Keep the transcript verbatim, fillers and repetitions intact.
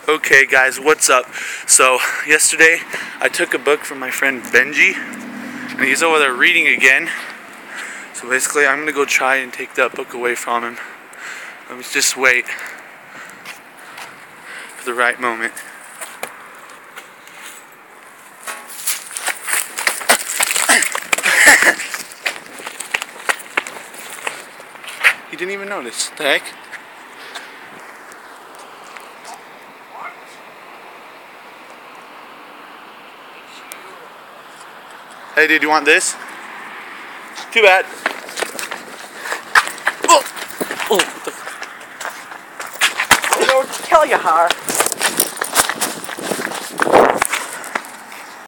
Okay guys, what's up? So yesterday I took a book from my friend Benji and he's over there reading again. So basically I'm gonna go try and take that book away from him. Let me just wait for the right moment. He didn't even notice. What the heck? Hey dude, you want this? Too bad. Oh! Oh, what the f- I don't tell you how.